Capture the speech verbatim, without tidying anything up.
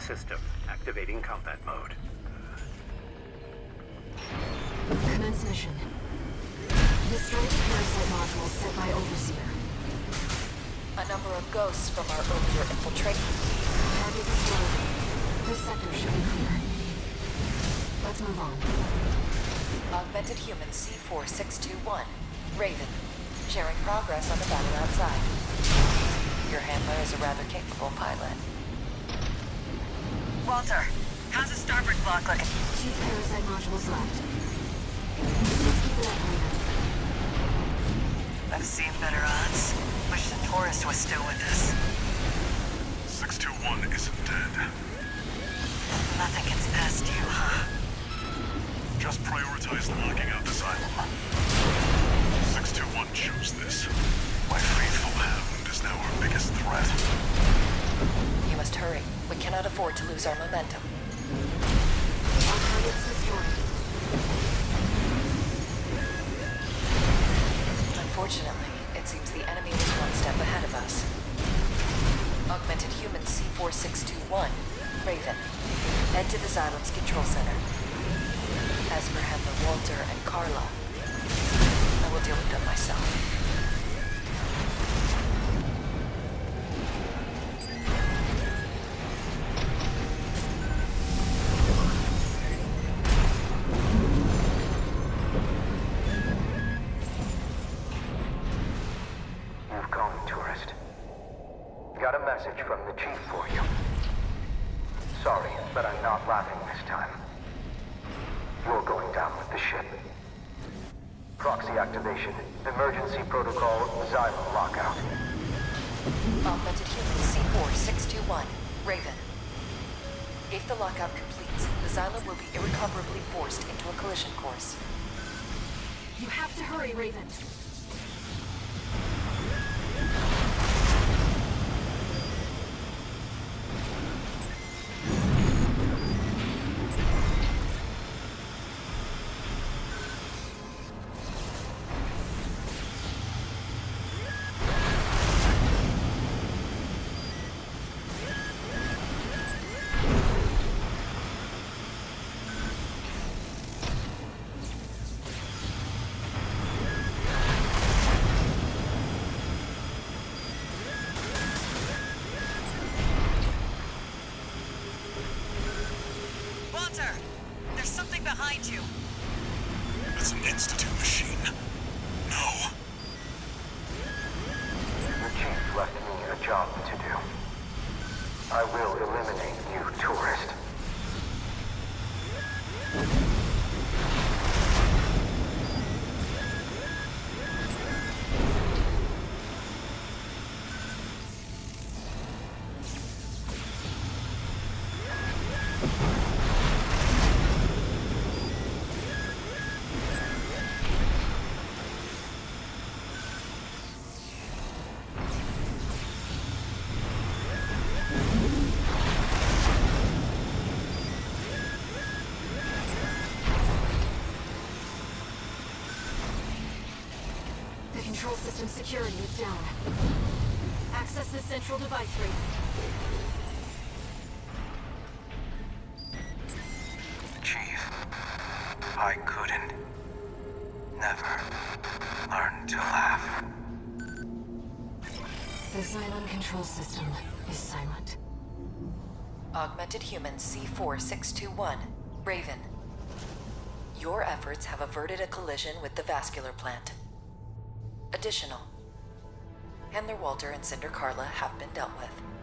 system. Activating combat mode. Commence mission. Destroy the parasite modules set by Overseer. A number of ghosts from our earlier infiltration. Target destroyed. This sector should be clear. Let's move on. Augmented human C four six two one, Raven. Sharing progress on the battle outside. Your handler is a rather capable pilot. Walter, how's the starboard block looking? Two parasite modules left. Let's keep it up, Raven. I've seen better odds. Wish the tourist was still with us. six two one isn't dead. Nothing gets past you, huh? Just prioritize locking out the Xylem. six two one chose this. My faithful hound is now our biggest threat. You must hurry. We cannot afford to lose our momentum. All targets destroyed. Unfortunately, it seems the enemy was one step ahead of us. Augmented human C four six two one, Raven. Head to the Xylem's control center. As for Handler Walter and Carla, I will deal with them myself. You've come, tourist. Got a message from the chief for you. Sorry, but I'm not laughing this time. You're going down with the ship. Proxy activation. Emergency protocol. Xylem lockout. Augmented human C four six two one, Raven. If the lockout completes, the Xylem will be irrecoverably forced into a collision course. You have to hurry, Raven. Walter, there's something behind you. It's an Institute machine. No. The chief left me a job to do. I will eliminate you, tourist. The control system security is down. Access the central device, Raven. Chief, I couldn't. Never learn to laugh. The Xylem control system is silent. Augmented human C four six two one, Raven. Your efforts have averted a collision with the vascular plant. Additional. Handler Walter and Cinder Carla have been dealt with.